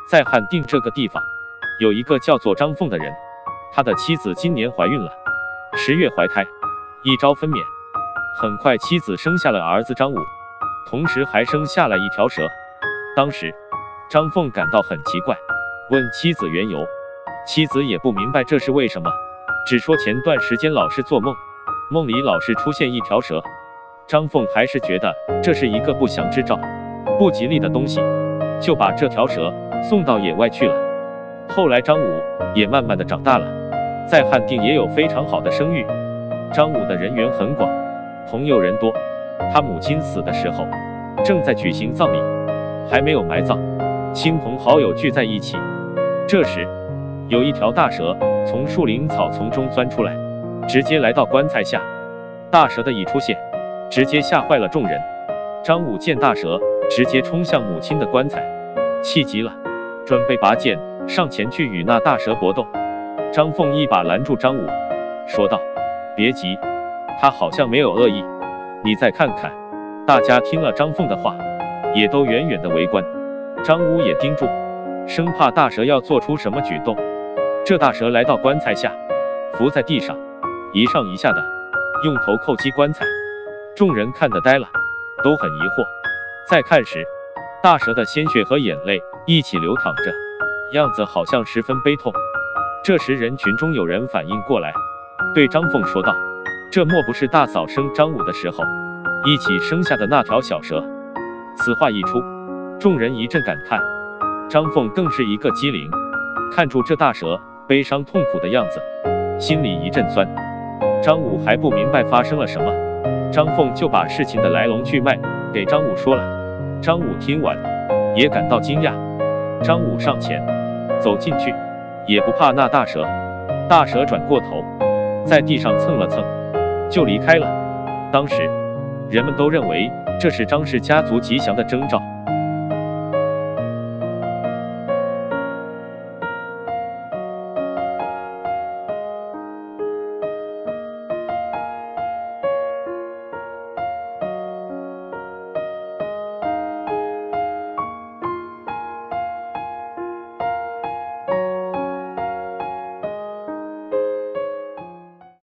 在汉定这个地方，有一个叫做张凤的人，他的妻子今年怀孕了，10月怀胎，一朝分娩。很快妻子生下了儿子张武，同时还生下了一条蛇。当时张凤感到很奇怪，问妻子缘由，妻子也不明白这是为什么，只说前段时间老是做梦，梦里老是出现一条蛇。张凤还是觉得这是一个不祥之兆，不吉利的东西，就把这条蛇送到野外去了。后来张武也慢慢的长大了，在汉定也有非常好的声誉。张武的人缘很广，朋友人多。他母亲死的时候，正在举行葬礼，还没有埋葬，亲朋好友聚在一起。这时，有一条大蛇从树林草丛中钻出来，直接来到棺材下。大蛇的一出现，直接吓坏了众人。张武见大蛇直接冲向母亲的棺材，气急了，准备拔剑上前去与那大蛇搏斗。张凤一把拦住张武，说道：“别急，他好像没有恶意，你再看看。”大家听了张凤的话，也都远远的围观。张武也盯住，生怕大蛇要做出什么举动。这大蛇来到棺材下，伏在地上，一上一下的用头叩击棺材。众人看得呆了，都很疑惑。再看时，大蛇的鲜血和眼泪一起流淌着，样子好像十分悲痛。这时人群中有人反应过来，对张凤说道：“这莫不是大嫂生张武的时候一起生下的那条小蛇？”此话一出，众人一阵感叹。张凤更是一个机灵，看住这大蛇悲伤痛苦的样子，心里一阵酸。张武还不明白发生了什么，张凤就把事情的来龙去脉给张武说了。张武听完也感到惊讶。张武上前走进去，也不怕那大蛇。大蛇转过头，在地上蹭了蹭，就离开了。当时人们都认为这是张氏家族吉祥的征兆。